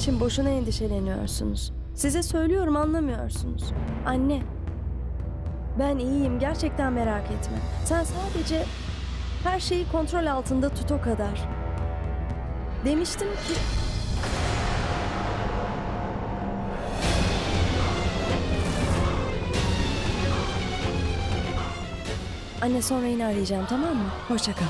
için boşuna endişeleniyorsunuz. Size söylüyorum, anlamıyorsunuz. Anne, ben iyiyim, gerçekten merak etme. Sen sadece her şeyi kontrol altında tut, o kadar. Demiştim ki... Anne, sonra yine arayacağım, tamam mı? Hoşça kal.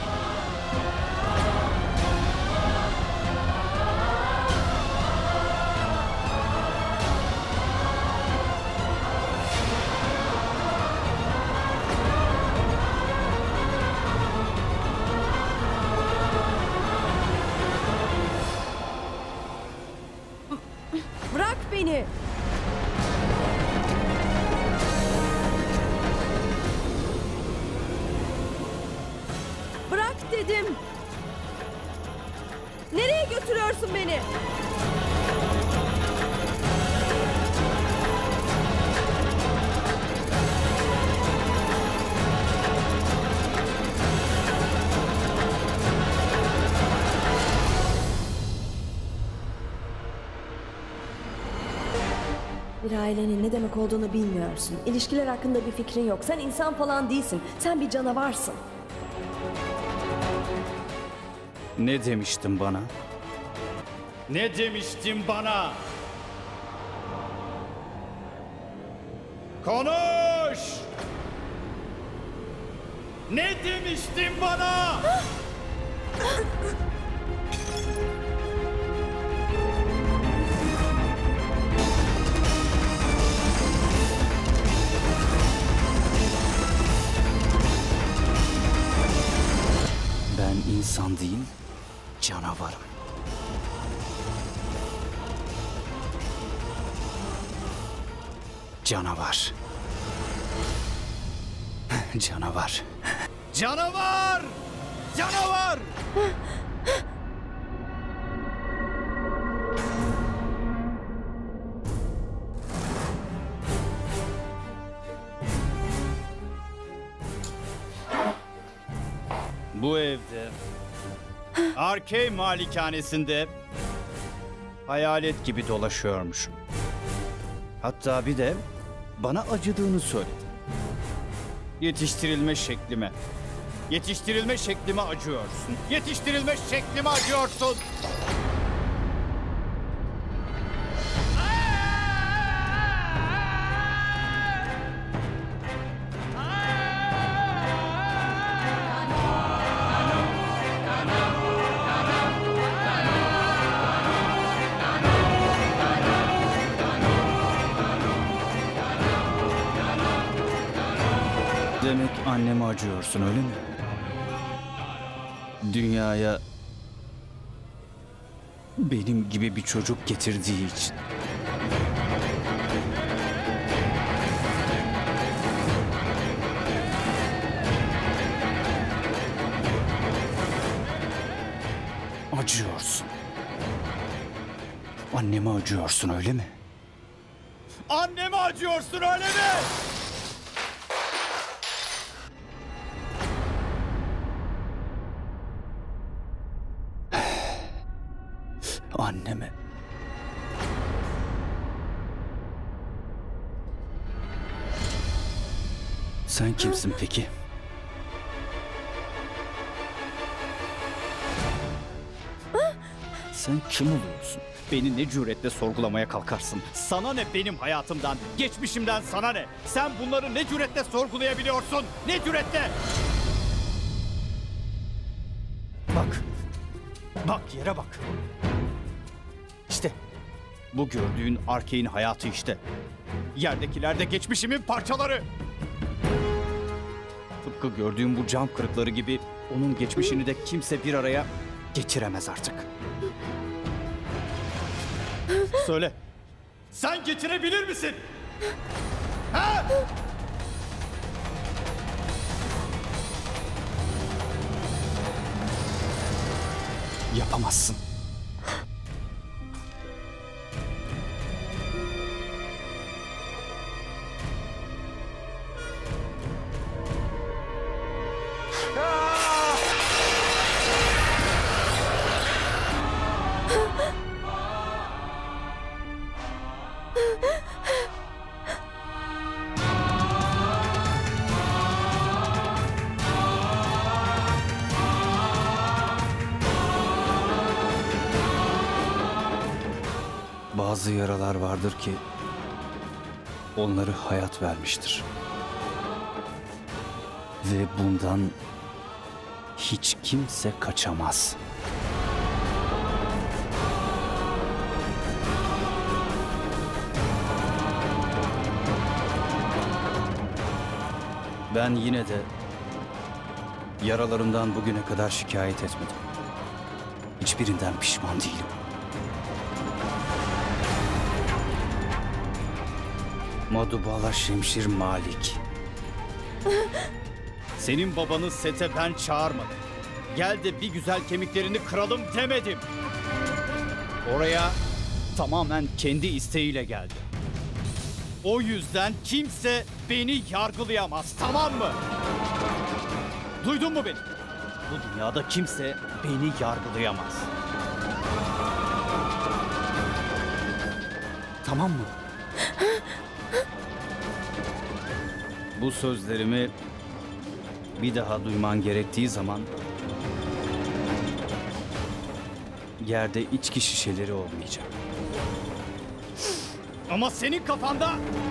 Bırak beni. Bırak dedim. Nereye götürüyorsun beni? Bir ailenin ne demek olduğunu bilmiyorsun. İlişkiler hakkında bir fikrin yok. Sen insan falan değilsin. Sen bir canavarsın. Ne demiştin bana? Ne demiştin bana? Konuş! Ne demiştin bana? Ben insan değil, canavarım. Canavar. Canavar. Canavar! Canavar! Bu evde, Arkey malikanesinde hayalet gibi dolaşıyormuşum. Hatta bir de bana acıdığını söyledi. Yetiştirilme şeklime acıyorsun. Yetiştirilme şeklime acıyorsun. Demek anneme acıyorsun, öyle mi? Dünyaya benim gibi bir çocuk getirdiği için. Acıyorsun. Anneme acıyorsun, öyle mi? Anneme acıyorsun, öyle mi? Anneme. Sen kimsin peki? Sen kim oluyorsun? Beni ne cüretle sorgulamaya kalkarsın? Sana ne benim hayatımdan, geçmişimden sana ne? Sen bunları ne cüretle sorgulayabiliyorsun? Ne cüretle? Bak. Bak, yere bak. İşte bu gördüğün Arkey'in hayatı işte. Yerdekiler de geçmişimin parçaları. Tıpkı gördüğüm bu cam kırıkları gibi onun geçmişini de kimse bir araya getiremez artık. Söyle. Sen getirebilir misin? Ha? Yapamazsın. Bazı yaralar vardır ki onları hayat vermiştir. Ve bundan hiç kimse kaçamaz. Ben yine de yaralarımdan bugüne kadar şikayet etmedim. Hiçbirinden pişman değilim. Madhubala Şemşir Malik. Senin babanı sete ben çağırmadım. Gel de bir güzel kemiklerini kıralım demedim. Oraya tamamen kendi isteğiyle geldi. O yüzden kimse beni yargılayamaz, tamam mı? Duydun mu beni? Bu dünyada kimse beni yargılayamaz. Tamam mı? Bu sözlerimi bir daha duyman gerektiği zaman yerde içki şişeleri olmayacak. Ama senin kafanda...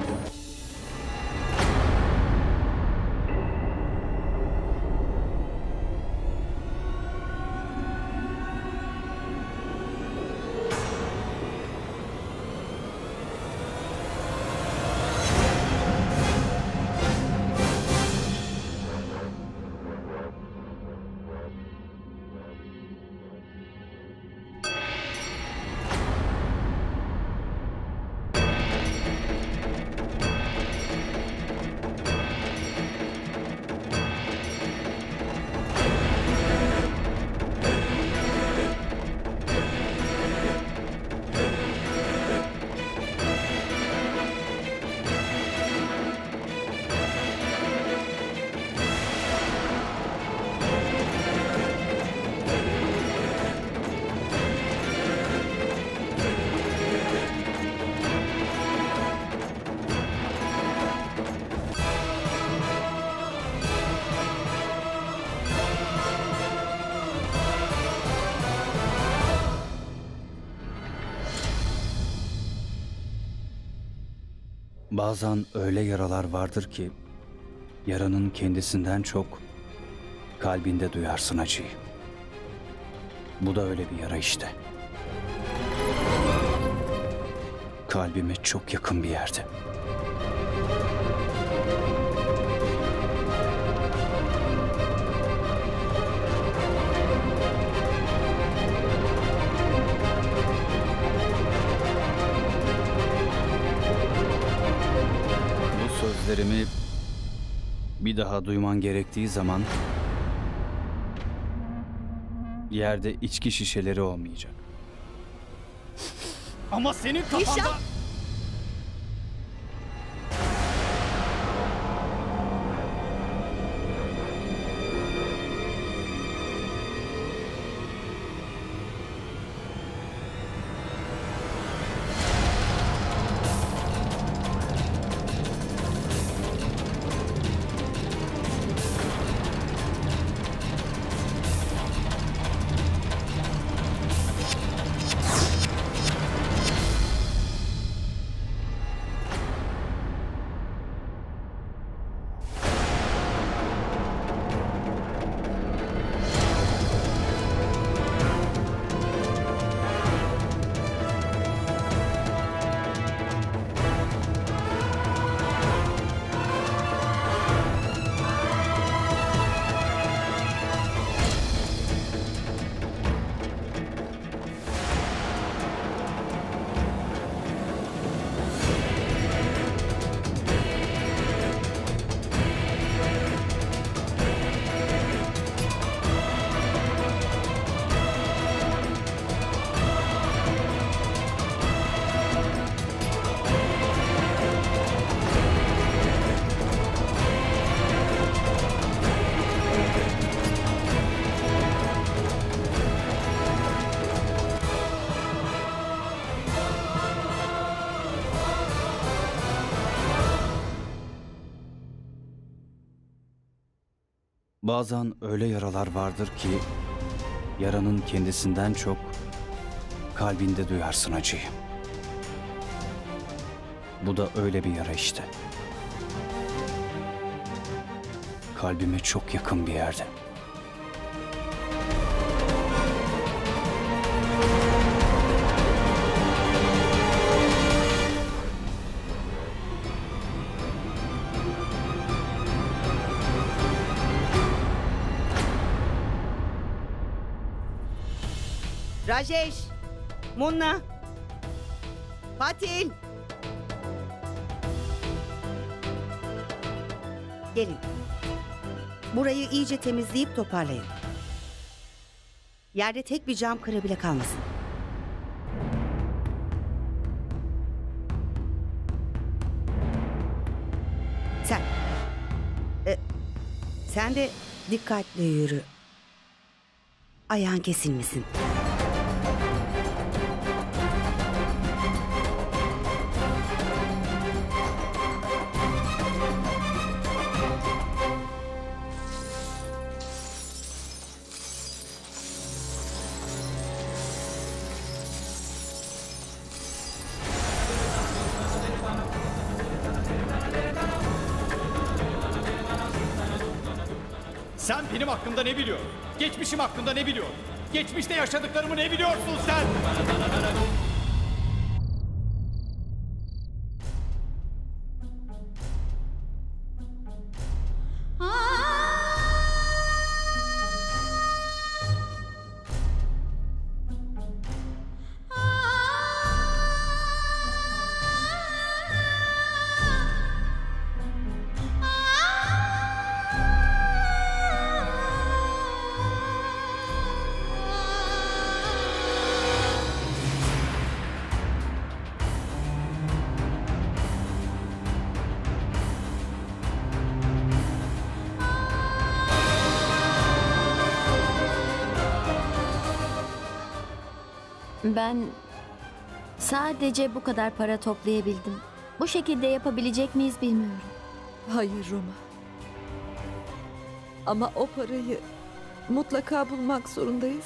Bazen öyle yaralar vardır ki yaranın kendisinden çok kalbinde duyarsın acıyı. Bu da öyle bir yara işte. Kalbime çok yakın bir yerde. Sözlerimi bir daha duyman gerektiği zaman yerde içki şişeleri olmayacak. Ama senin kafanda... Nişan! Bazen öyle yaralar vardır ki yaranın kendisinden çok kalbinde duyarsın acıyı. Bu da öyle bir yara işte. Kalbime çok yakın bir yerde. Rajesh, Munna, Patil. Gelin. Burayı iyice temizleyip toparlayın. Yerde tek bir cam kırığı bile kalmasın. Sen. Sen de dikkatli yürü. Ayağın kesilmesin. Sen benim hakkımda ne biliyorsun? Geçmişim hakkında ne biliyorsun? Geçmişte yaşadıklarımı ne biliyorsun sen? Ben sadece bu kadar para toplayabildim. Bu şekilde yapabilecek miyiz bilmiyorum. Hayır Roma. Ama o parayı mutlaka bulmak zorundayız.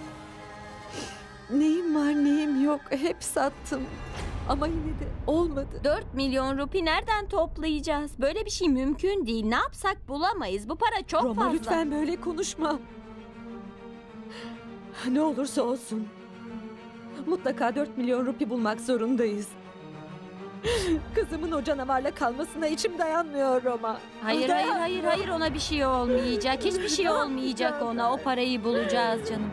Neyim var neyim yok hep sattım. Ama yine de olmadı. 4 milyon rupi nereden toplayacağız? Böyle bir şey mümkün değil. Ne yapsak bulamayız. Bu para çok Roma fazla. lütfen böyle konuşma. Ne olursa olsun. Mutlaka 4 milyon rupi bulmak zorundayız. Kızımın o canavarla kalmasına içim dayanmıyor Roma. Hayır ona bir şey olmayacak. Hiçbir şey olmayacak ona. O parayı bulacağız canım.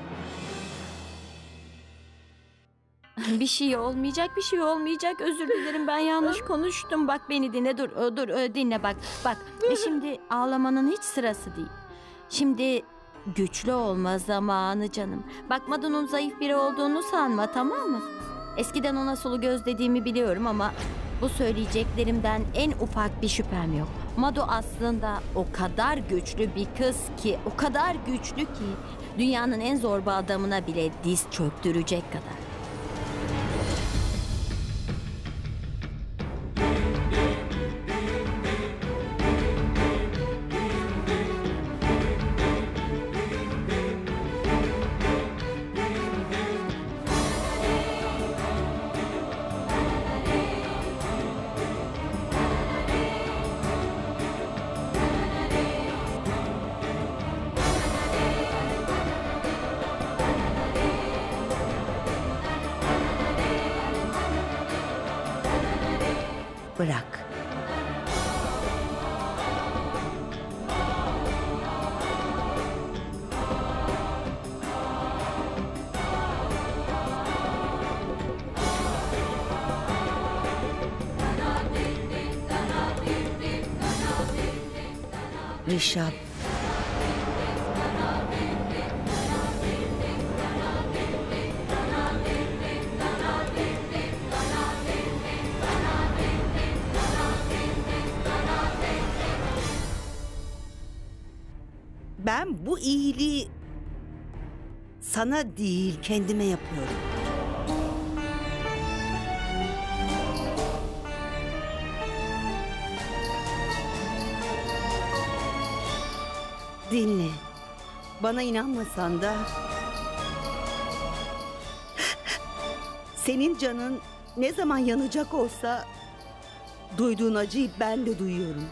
Bir şey olmayacak. Özür dilerim, ben yanlış konuştum. Bak beni dinle, dur dinle bak. Şimdi ağlamanın hiç sırası değil. Şimdi güçlü olma zamanı canım. Bak Madu'nun zayıf biri olduğunu sanma, tamam mı? Eskiden ona sulu göz dediğimi biliyorum ama bu söyleyeceklerimden en ufak bir şüphem yok. Madu aslında o kadar güçlü bir kız ki, o kadar güçlü ki dünyanın en zorba adamına bile diz çöktürecek kadar. Bırak. Rişap. Ben bu iyiliği sana değil kendime yapıyorum. Dinle. Bana inanmasan da senin canın ne zaman yanacak olsa Duyduğun acıyı ben de duyuyorum.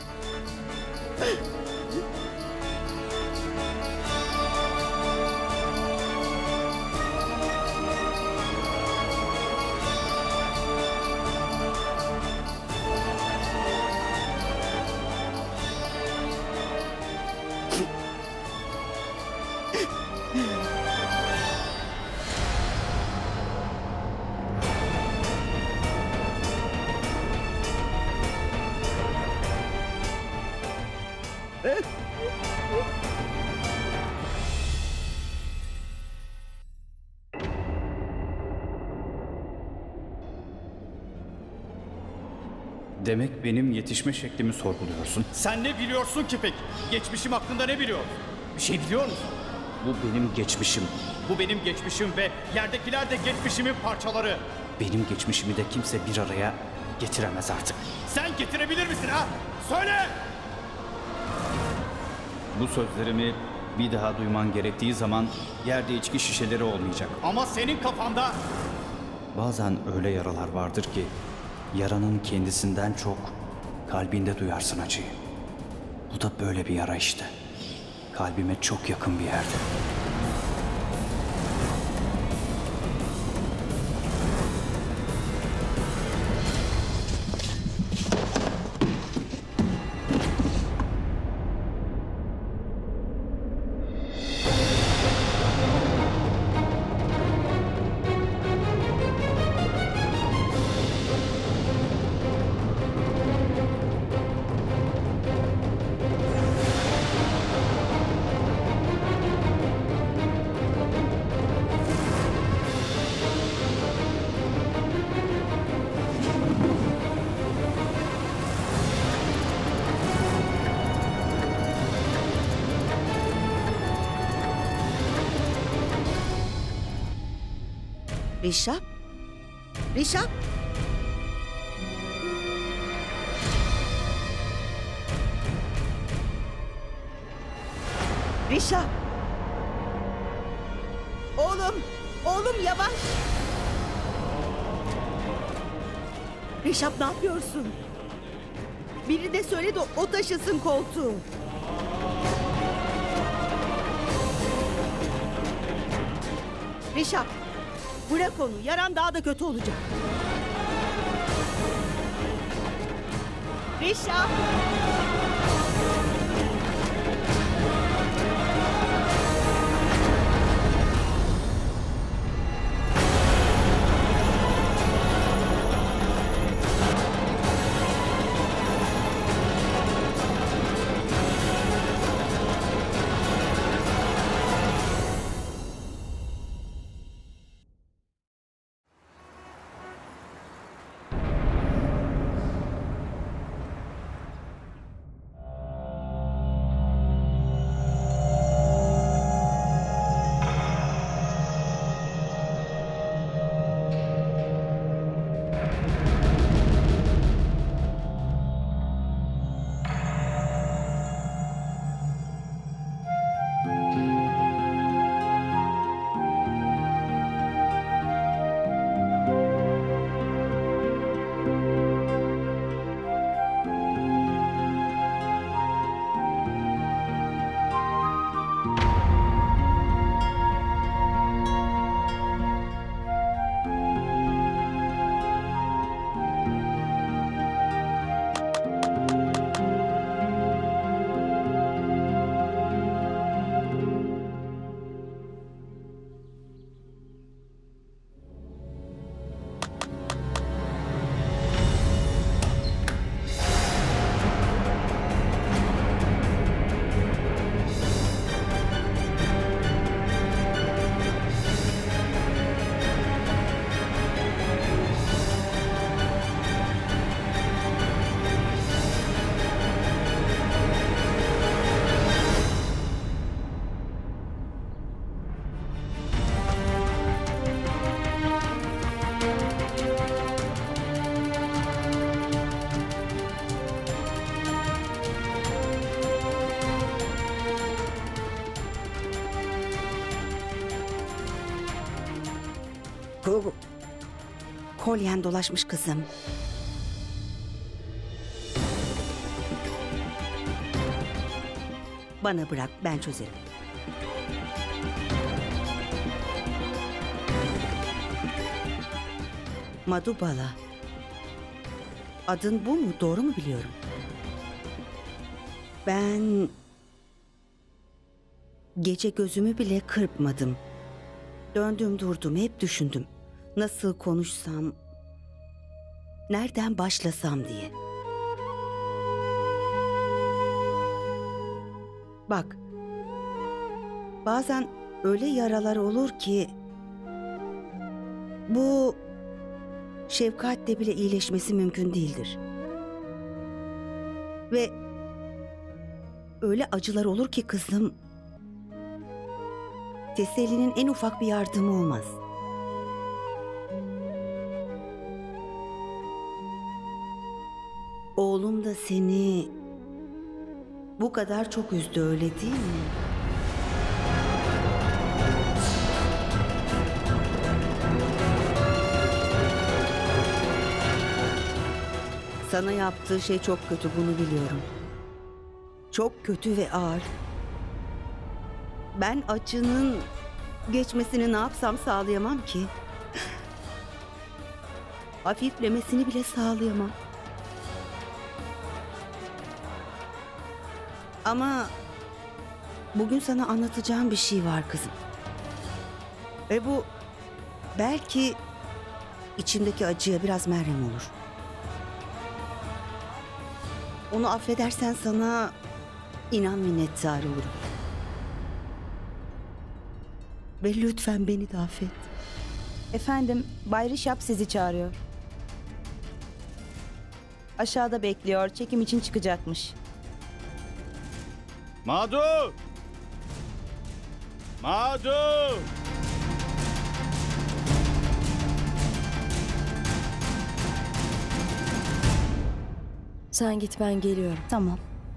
Demek benim yetişme şeklimi sorguluyorsun. Sen ne biliyorsun ki peki? Geçmişim hakkında ne biliyorsun? Bir şey biliyor musun? Bu benim geçmişim. Bu benim geçmişim ve yerdekiler de geçmişimin parçaları. Benim geçmişimi de kimse bir araya getiremez artık. Sen getirebilir misin ha? Söyle! Bu sözlerimi bir daha duyman gerektiği zaman yerde içki şişeleri olmayacak. Ama senin kafanda... Bazen öyle yaralar vardır ki yaranın kendisinden çok kalbinde duyarsın acıyı. Bu da böyle bir yara işte. Kalbime çok yakın bir yerde. Rişap? Rişap? Rişap! Oğlum! Oğlum yavaş! Rişap ne yapıyorsun? Biri de söyle de o taşısın koltuğu. Rişap! Bırak onu. Yaran daha da kötü olacak. Rişap! Kolyen dolaşmış kızım. Bana bırak, ben çözerim. Madhubala. Adın bu mu? Doğru mu biliyorum? Ben gece gözümü bile kırpmadım. Döndüm durdum, hep düşündüm. Nasıl konuşsam, nereden başlasam diye. Bak, bazen öyle yaralar olur ki bu şefkatle bile iyileşmesi mümkün değildir. Ve öyle acılar olur ki kızım, tesellinin en ufak bir yardımı olmaz. Oğlum da seni bu kadar çok üzdü, öyle değil mi? Sana yaptığı şey çok kötü, bunu biliyorum. Çok kötü ve ağır. Ben acının geçmesini ne yapsam sağlayamam ki. Hafiflemesini bile sağlayamam. Ama bugün sana anlatacağım bir şey var kızım. Ve bu belki içindeki acıya biraz merhem olur. Onu affedersen sana inan minnettar olurum. Ve lütfen beni de affet. Efendim, Bay Rişap sizi çağırıyor. Aşağıda bekliyor, çekim için çıkacakmış. Madhu! Madhu! Sen git, ben geliyorum. Tamam.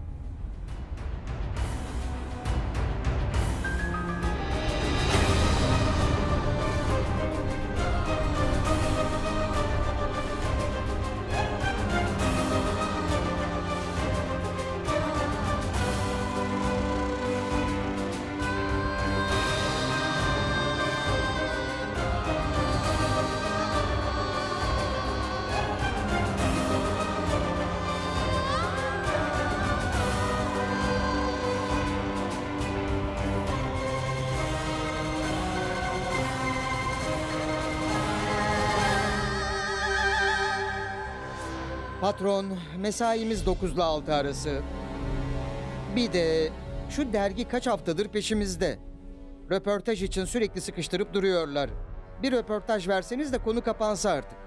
Patron, mesaimiz 9 ile 6 arası. Bir de şu dergi kaç haftadır peşimizde. Röportaj için sürekli sıkıştırıp duruyorlar. Bir röportaj verseniz de konu kapansa artık.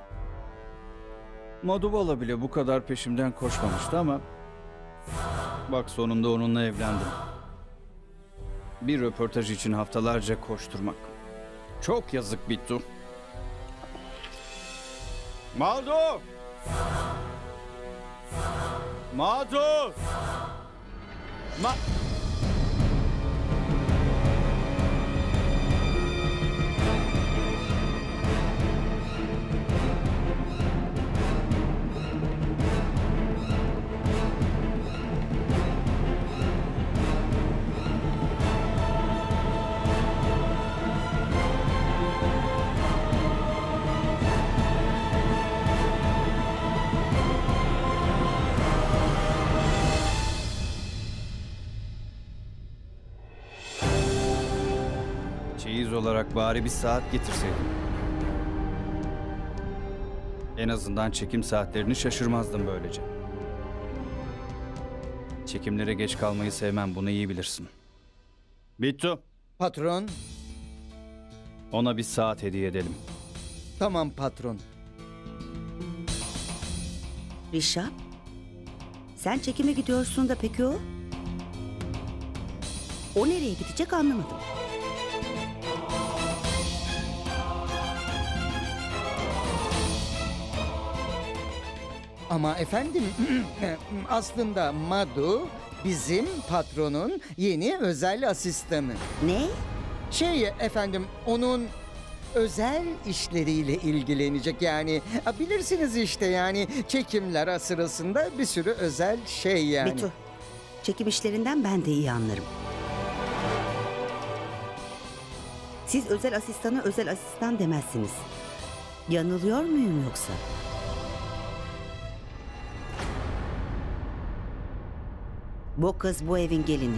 Madhubala bile bu kadar peşimden koşmamıştı ama bak sonunda onunla evlendim. Bir röportaj için haftalarca koşturmak. Çok yazık Bittu. Madhu! Madhu! Çeyiz olarak bari bir saat getirseydim. En azından çekim saatlerini şaşırmazdım böylece. Çekimlere geç kalmayı sevmem, bunu iyi bilirsin. Bittu, Patron, ona bir saat hediye edelim. tamam patron. Rişap, sen çekime gidiyorsun da peki o? O nereye gidecek anlamadım. Ama efendim, aslında Madhu bizim patronun yeni özel asistanı. Ne? Efendim, onun özel işleriyle ilgilenecek yani. Bilirsiniz işte yani çekimler sırasında bir sürü özel şey yani. Bitu, Çekim işlerinden ben de iyi anlarım. Siz özel asistana özel asistan demezsiniz. Yanılıyor muyum yoksa? Bu kız bu evin gelini.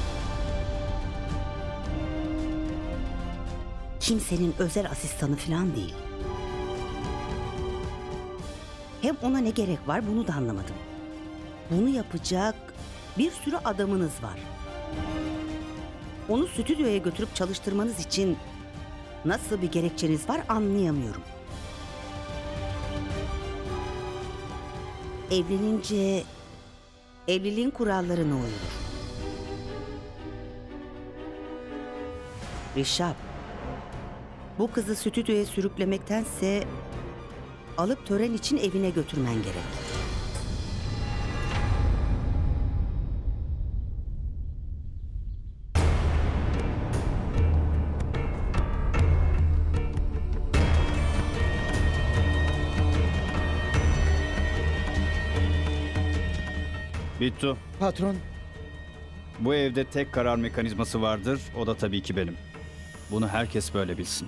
Kimsenin özel asistanı falan değil. Hem ona ne gerek var bunu da anlamadım. Bunu yapacak bir sürü adamınız var. Onu stüdyoya götürüp çalıştırmanız için nasıl bir gerekçeniz var anlayamıyorum. Evlenince evliliğin kurallarına uyulur. Rişap, bu kızı stüdyoya sürüklemektense alıp tören için evine götürmen gerek. Bittu, Patron, bu evde tek karar mekanizması vardır, o da tabii ki benim. Bunu herkes böyle bilsin.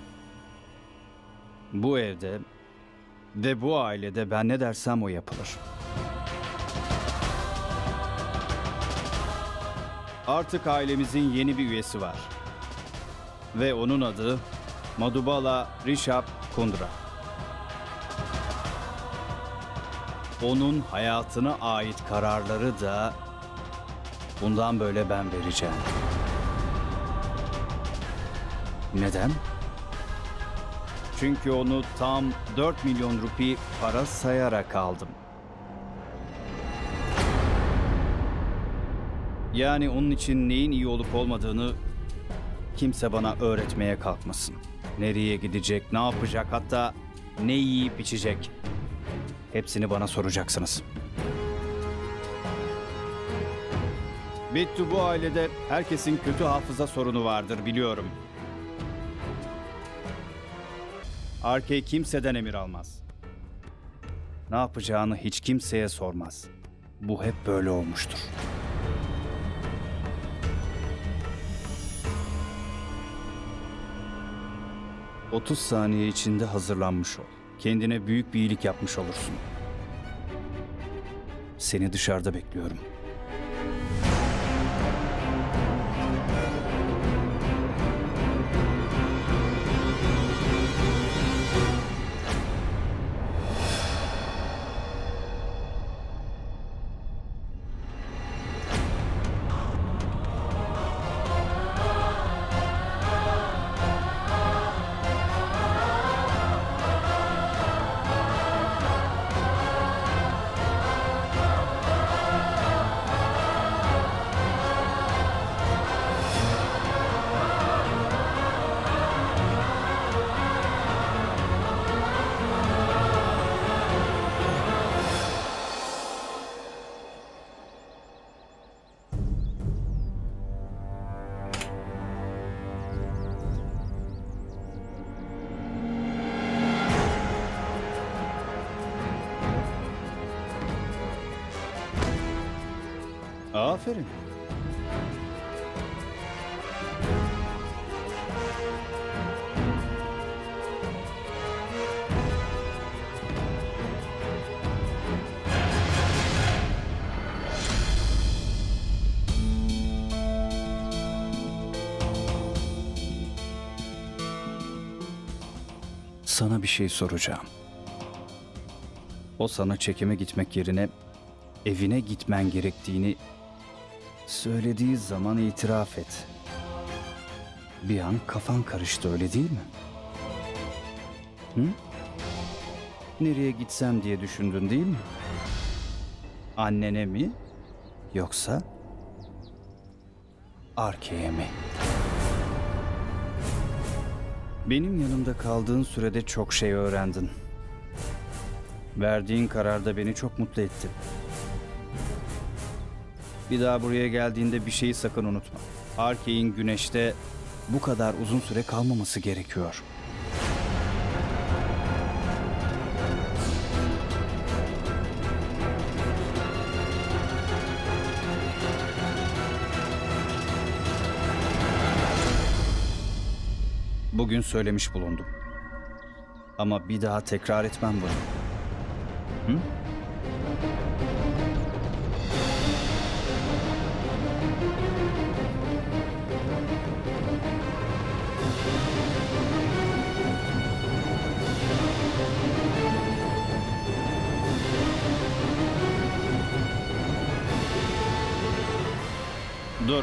Bu evde ve bu ailede ben ne dersem o yapılır. Artık ailemizin yeni bir üyesi var. Ve onun adı Madhubala Rishab Kundra. Onun hayatına ait kararları da bundan böyle ben vereceğim. Neden? Çünkü onu tam 4 milyon rupi para sayarak aldım. Yani onun için neyin iyi olup olmadığını kimse bana öğretmeye kalkmasın. Nereye gidecek, ne yapacak, hatta ne yiyip içecek. Hepsini bana soracaksınız. Bittu, bu ailede herkesin kötü hafıza sorunu vardır biliyorum. Arkey kimseden emir almaz. Ne yapacağını hiç kimseye sormaz. Bu hep böyle olmuştur. ...30 saniye içinde hazırlanmış ol. Kendine büyük bir iyilik yapmış olursun. Seni dışarıda bekliyorum. Aferin. Sana bir şey soracağım. O sana çekime gitmek yerine evine gitmen gerektiğini söylediği zaman itiraf et. Bir an kafan karıştı, öyle değil mi? Hı? Nereye gitsem diye düşündün değil mi? Annene mi? Yoksa Arkey'e mi? Benim yanımda kaldığın sürede çok şey öğrendin. Verdiğin karar da beni çok mutlu etti. Bir daha buraya geldiğinde bir şeyi sakın unutma. Arkey'in güneşte bu kadar uzun süre kalmaması gerekiyor. Bugün söylemiş bulundum. Ama bir daha tekrar etmem bunu. Hı? Dur.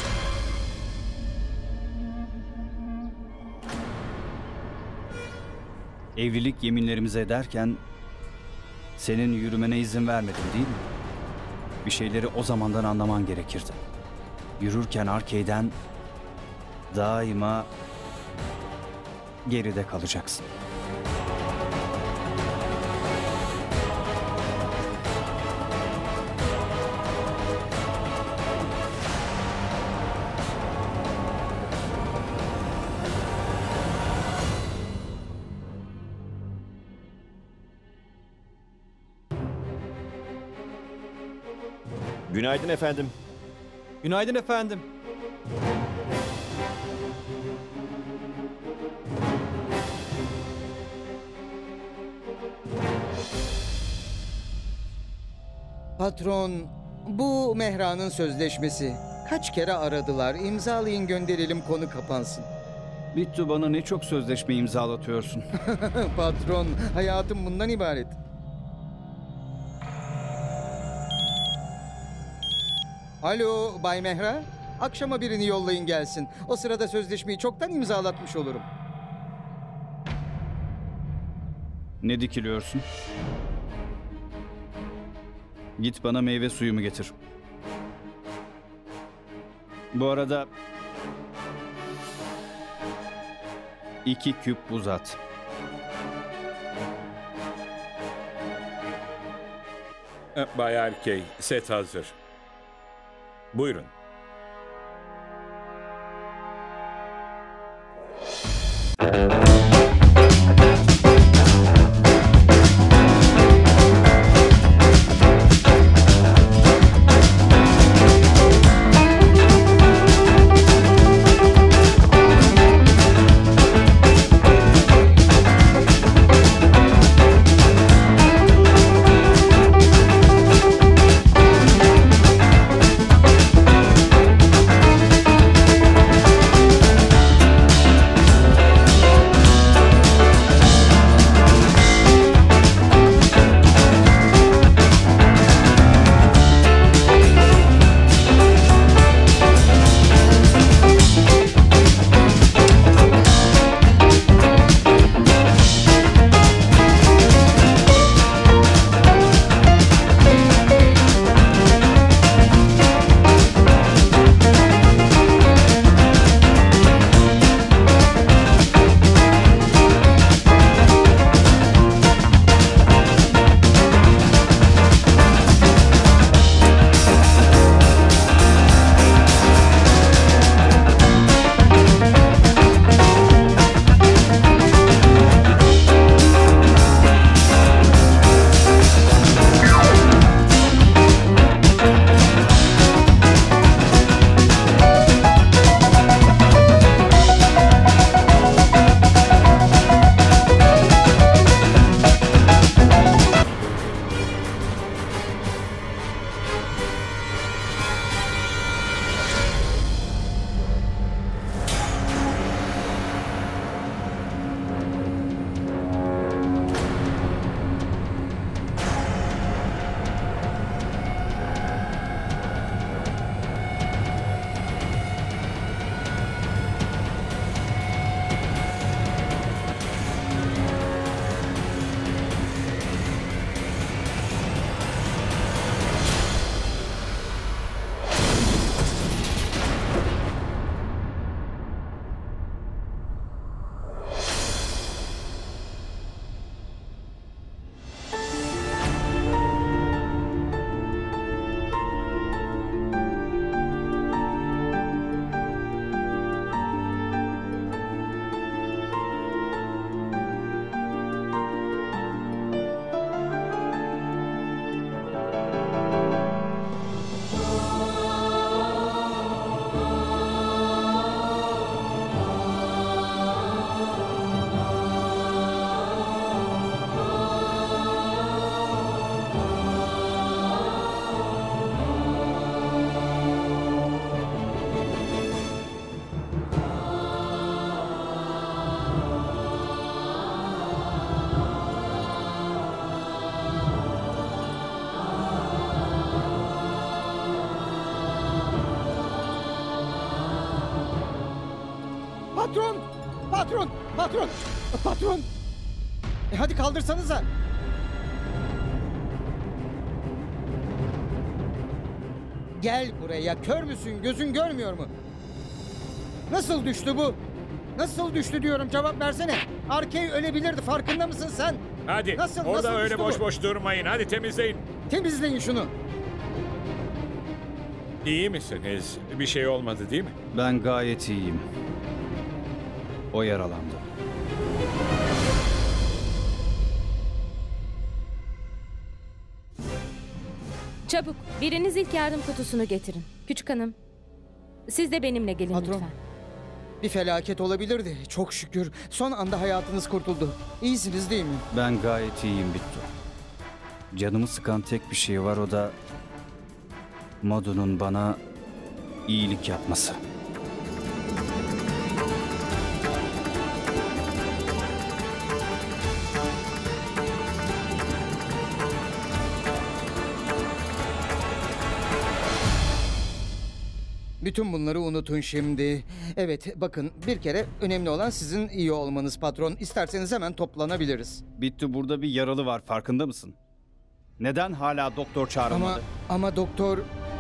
Evlilik yeminlerimizi ederken senin yürümene izin vermedim değil mi? Bir şeyleri o zamandan anlaman gerekirdi. Yürürken Arcade'den daima geride kalacaksın. Günaydın efendim. Günaydın efendim. Patron, bu Mehra'nın sözleşmesi. Kaç kere aradılar. İmzalayın gönderelim, konu kapansın. Bittu, bana ne çok sözleşme imzalatıyorsun. Patron, hayatım bundan ibaret. Alo Bay Mehra. Akşama birini yollayın gelsin. O sırada sözleşmeyi çoktan imzalatmış olurum. Ne dikiliyorsun? Git bana meyve suyumu getir. Bu arada 2 küp buz at. Bay Arkey, set hazır. Buyurun. Patron! Patron! Patron! Patron! Hadi kaldırsanıza. Gel buraya. Kör müsün? Gözün görmüyor mu? Nasıl düştü bu? Nasıl düştü diyorum, cevap versene. Arkey ölebilirdi, farkında mısın sen? Hadi Nasıl orada öyle düştü bu? boş boş durmayın. Hadi temizleyin. Temizleyin şunu. İyi misiniz? Bir şey olmadı değil mi? Ben gayet iyiyim. O yaralandı. Çabuk, biriniz ilk yardım kutusunu getirin. Küçük hanım, siz de benimle gelin Patron. lütfen. Bir felaket olabilirdi. Çok şükür. Son anda hayatınız kurtuldu. İyisiniz değil mi? Ben gayet iyiyim Bittu. Canımı sıkan tek bir şey var, o da Madu'nun bana iyilik yapması. Bütün bunları unutun şimdi. Evet, bakın, bir kere önemli olan sizin iyi olmanız patron. İsterseniz hemen toplanabiliriz. Bittu, burada bir yaralı var, farkında mısın? Neden hala doktor çağrılmadı? Ama doktor...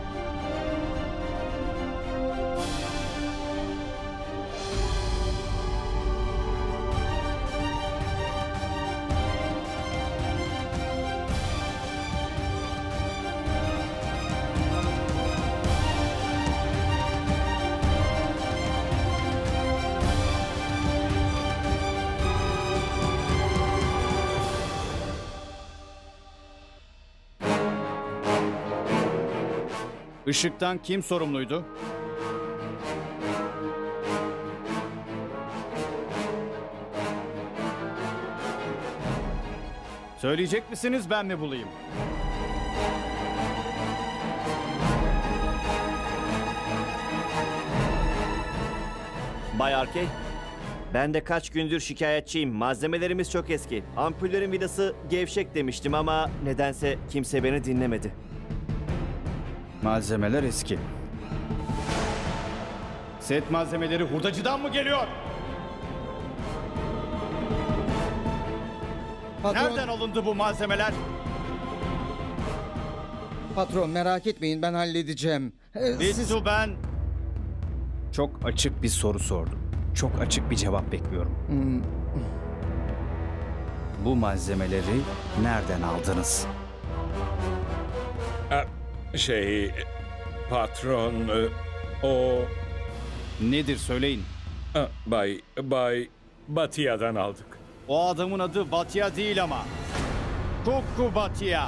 Işıktan kim sorumluydu? Söyleyecek misiniz, ben mi bulayım? Bay Arkey, ben de kaç gündür şikayetçiyim. Malzemelerimiz çok eski. Ampullerin vidası gevşek demiştim ama nedense kimse beni dinlemedi. Malzemeler eski. Set malzemeleri hurdacıdan mı geliyor? Patron, Nereden alındı bu malzemeler? patron merak etmeyin, ben halledeceğim. Bittu, ben çok açık bir soru sordum. Çok açık bir cevap bekliyorum. Bu malzemeleri nereden aldınız? Patron, o... Nedir, söyleyin. Bay Batia'dan aldık. O adamın adı Batia değil ama. Kukku Batia.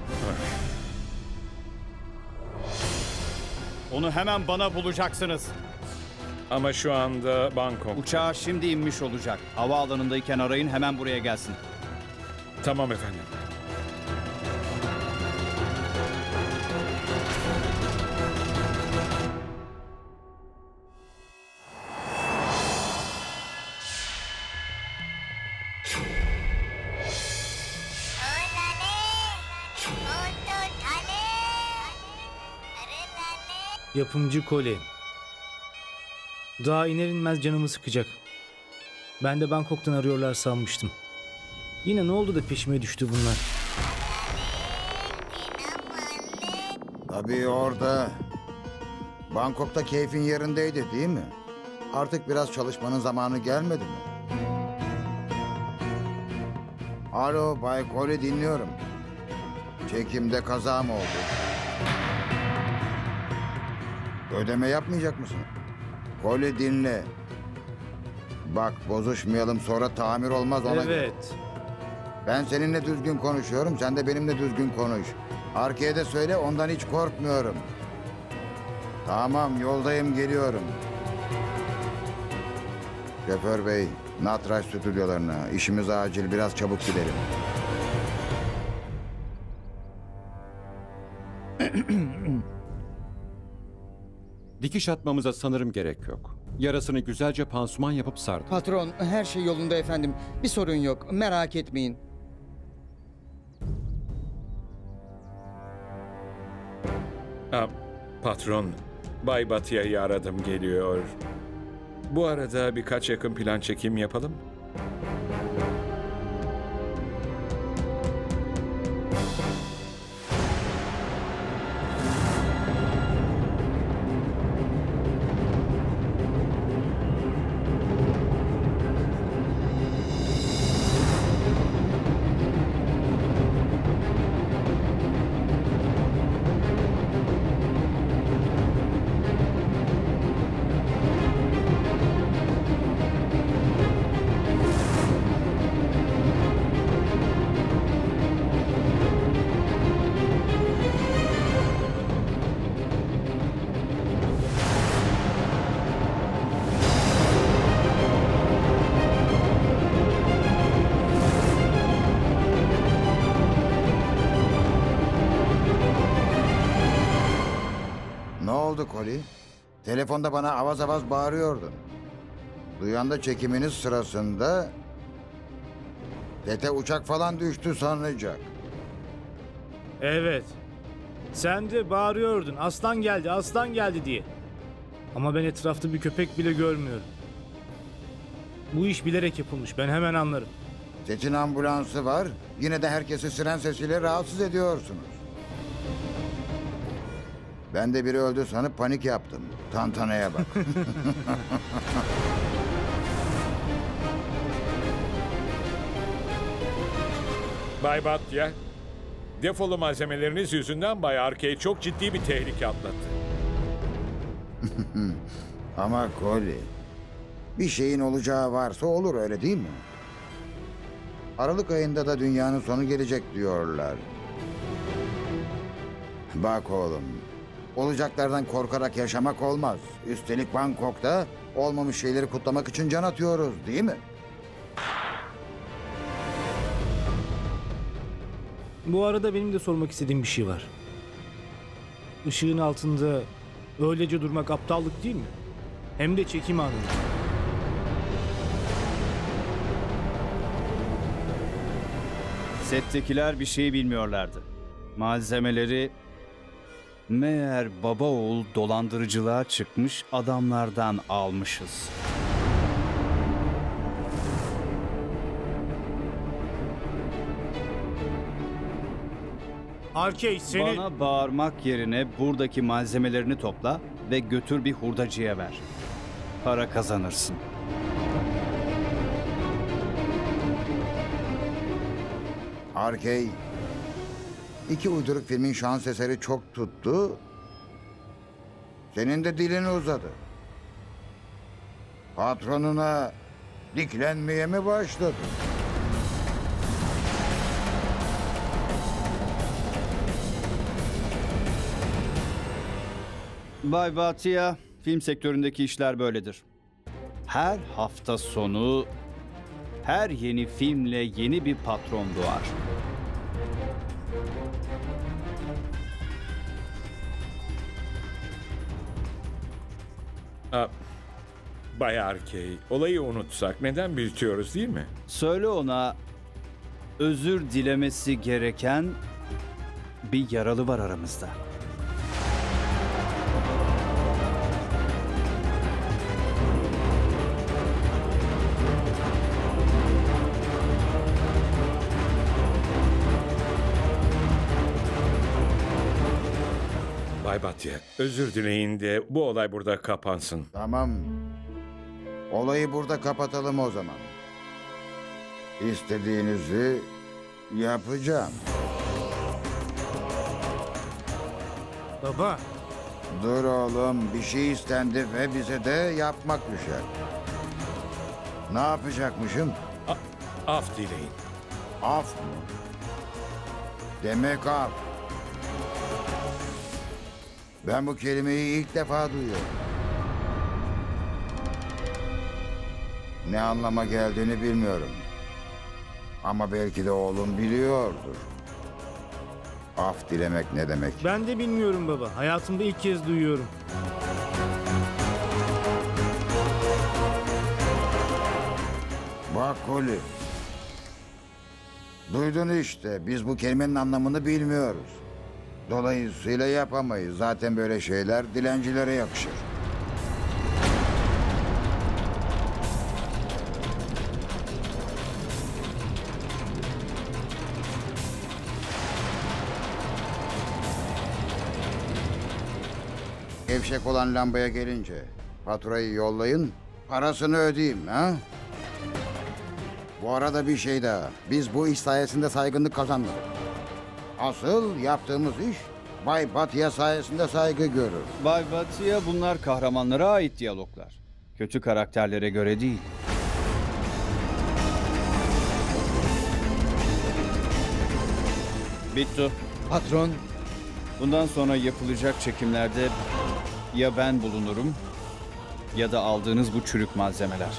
Onu hemen bana bulacaksınız. Ama şu anda Bangkok. Uçağa şimdi inmiş olacak. Havaalanındayken arayın, hemen buraya gelsin. Tamam efendim. Yapımcı Kole. Daha iner inmez canımı sıkacak. Ben de Bangkok'tan arıyorlar sanmıştım. Yine ne oldu da peşime düştü bunlar? Tabii orada. Bangkok'ta keyfin yerindeydi değil mi? Artık biraz çalışmanın zamanı gelmedi mi? Alo Bay Kole, dinliyorum. Çekimde kaza mı oldu? Ödeme yapmayacak mısın? Kole dinle. Bak, bozuşmayalım, sonra tamir olmaz ona göre. Evet. Ben seninle düzgün konuşuyorum, sen de benimle düzgün konuş. Arkaya da söyle, ondan hiç korkmuyorum. Tamam, yoldayım, geliyorum. Şoför bey, Natraj stüdyolarına. İşimiz acil, biraz çabuk gidelim. Dikiş atmamıza sanırım gerek yok. Yarasını güzelce pansuman yapıp sardık. Patron, her şey yolunda efendim. Bir sorun yok, merak etmeyin. Patron, Bay Batia'yı aradım, geliyor. Bu arada birkaç yakın plan çekim yapalım. Ne oldu Koli? Telefonda bana avaz avaz bağırıyordun. Duyan da çekiminiz sırasında Tete uçak falan düştü sanacak. Evet. Sen de bağırıyordun. Aslan geldi, aslan geldi diye. Ama ben etrafta bir köpek bile görmüyorum. Bu iş bilerek yapılmış. Ben hemen anlarım. Tet'in ambulansı var. Yine de herkesi siren sesiyle rahatsız ediyorsunuz. Ben de biri öldü sanıp panik yaptım. Tantanaya bak. Bay Batya, defolu malzemeleriniz yüzünden Bay Arkey çok ciddi bir tehlike atlattı. Ama Koli, bir şeyin olacağı varsa olur, öyle değil mi? Aralık ayında da dünyanın sonu gelecek diyorlar. Bak oğlum, olacaklardan korkarak yaşamak olmaz. Üstelik Bangkok'ta olmamış şeyleri kutlamak için can atıyoruz, değil mi? Bu arada benim de sormak istediğim bir şey var. Işığın altında öylece durmak aptallık değil mi? Hem de çekim anında. Settekiler bir şey bilmiyorlardı. Malzemeleri meğer baba oğul dolandırıcılığa çıkmış adamlardan almışız. Arkey seni... Bana bağırmak yerine buradaki malzemelerini topla ve götür bir hurdacıya ver. Para kazanırsın. Arkey, 2 uyduruk filmin şans eseri çok tuttu. Senin de dilini uzadı. Patronuna diklenmeye mi başladın? Bay Bhatia, film sektöründeki işler böyledir. Her hafta sonu her yeni filmle yeni bir patron doğar. Bay Arkey, olayı unutsak neden büyütüyoruz değil mi? Söyle ona özür dilemesi gereken bir yaralı var aramızda. Bay Batya, özür dileyin de bu olay burada kapansın. Tamam. Olayı burada kapatalım o zaman. İstediğinizi yapacağım. Baba. Dur oğlum, bir şey istendi ve bize de yapmak düşer. Ne yapacakmışım? Af dileyin. Af mı? Demek af. Ben bu kelimeyi ilk defa duyuyorum. Ne anlama geldiğini bilmiyorum. Ama belki de oğlum biliyordur. Af dilemek ne demek? Ben de bilmiyorum baba. Hayatımda ilk kez duyuyorum. Bak Koli. Duydun işte. Biz bu kelimenin anlamını bilmiyoruz. Dolayısıyla yapamayız. Zaten böyle şeyler dilencilere yakışır. Gevşek olan lambaya gelince faturayı yollayın, parasını ödeyeyim ha? Bu arada bir şey daha. Biz bu iş sayesinde saygınlık kazanmadık. Asıl yaptığımız iş Bay Bhatia sayesinde saygı görür. Bay Bhatia, bunlar kahramanlara ait diyaloglar. Kötü karakterlere göre değil. Bittu. Patron, Bundan sonra yapılacak çekimlerde ya ben bulunurum ya da aldığınız bu çürük malzemeler.